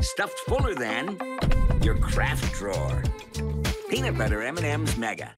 stuffed fuller than your craft drawer. Peanut Butter M&M'S Mega.